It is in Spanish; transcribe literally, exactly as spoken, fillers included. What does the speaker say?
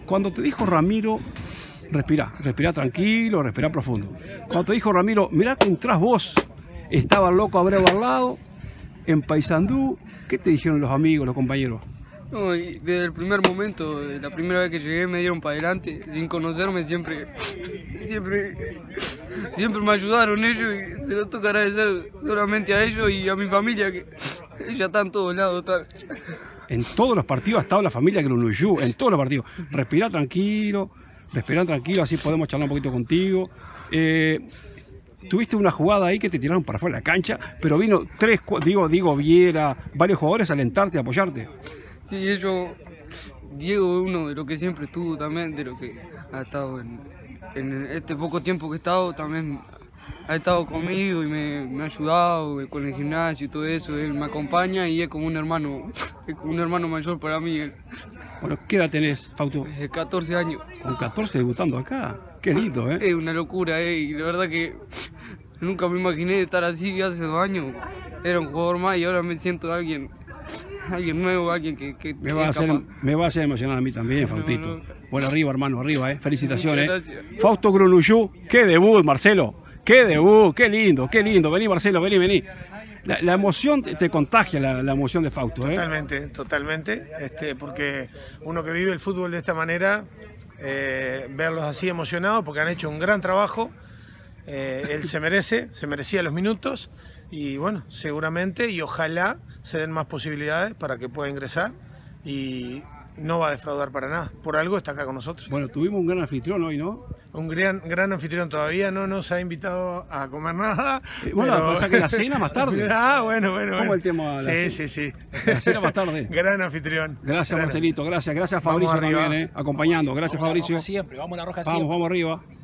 Cuando te dijo Ramiro, respirá, respirá tranquilo, respirá profundo. Cuando te dijo Ramiro, mirá que entrás vos, estaba el loco Abreu al lado, en Paysandú, ¿qué te dijeron los amigos, los compañeros? No, y desde el primer momento, de la primera vez que llegué, me dieron para adelante, sin conocerme, siempre, siempre, siempre me ayudaron ellos y se lo toca agradecer solamente a ellos y a mi familia, que ella está en todos lados. Está. En todos los partidos ha estado la familia Grunuyú, en todos los partidos. Respirá tranquilo, respirá tranquilo, así podemos charlar un poquito contigo. Eh, Tuviste una jugada ahí que te tiraron para afuera de la cancha, pero vino tres, digo, digo, Viera, varios jugadores a alentarte, a apoyarte. Sí, ellos, Diego es uno de los que siempre estuvo también, de lo que ha estado en, en este poco tiempo que he estado, también ha estado conmigo y me, me ha ayudado con el gimnasio y todo eso. Él me acompaña y es como un hermano, es como un hermano mayor para mí. Él. Bueno, ¿qué edad tenés, Fausto? De catorce años. Con catorce debutando acá. Qué lindo, ¿eh? Es una locura, ¿eh? Y la verdad que nunca me imaginé estar así hace dos años. Era un jugador más y ahora me siento alguien, alguien nuevo, alguien que, que me, va a hacer, me va a hacer emocionar a mí también, Faustito. No, no. Bueno, arriba, hermano, arriba, ¿eh? Felicitaciones. ¿eh? Fausto Grunuyú, qué debut, Marcelo. Qué debut, qué lindo, qué lindo. Vení, Marcelo, vení, vení. La, la emoción te contagia, la, la emoción de Fausto, ¿eh? Totalmente, totalmente. Este, porque uno que vive el fútbol de esta manera, eh, verlos así emocionados, porque han hecho un gran trabajo. Eh, él se merece, se merecía los minutos. Y bueno, seguramente y ojalá se den más posibilidades para que pueda ingresar. Y no va a defraudar para nada. Por algo está acá con nosotros. Bueno, tuvimos un gran anfitrión hoy, ¿no? Un gran, gran anfitrión, todavía no nos ha invitado a comer nada. Eh, bueno, pero... pasa que la cena más tarde. Ah, bueno, bueno. ¿Cómo bueno. el tema? La sí, sí, sí. La cena más tarde. Gran anfitrión. Gracias, gran... Marcelito, gracias. Gracias, Fabricio, también, ¿eh? Acompañando. Gracias, vamos Fabricio. Siempre, vamos a la roja vamos, siempre. Vamos arriba.